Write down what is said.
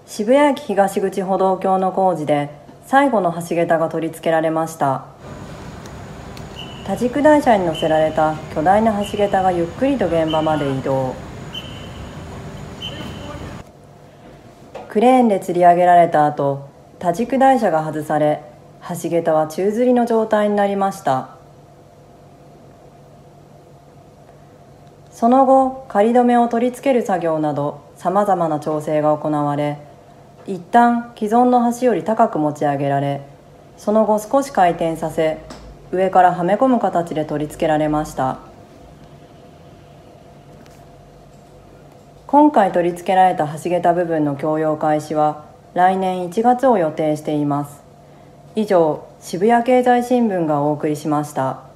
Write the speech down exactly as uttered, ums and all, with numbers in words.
渋谷駅東口歩道橋の工事で最後の橋桁が取り付けられました。多軸台車に乗せられた巨大な橋桁がゆっくりと現場まで移動。クレーンで吊り上げられた後、多軸台車が外され、橋桁は宙吊りの状態になりました。その後、仮止めを取り付ける作業などさまざまな調整が行われ、一旦既存の橋より高く持ち上げられ、その後少し回転させ、上からはめ込む形で取り付けられました。今回取り付けられた橋桁部分の供用開始は来年いちがつを予定しています。以上、渋谷経済新聞がお送りしました。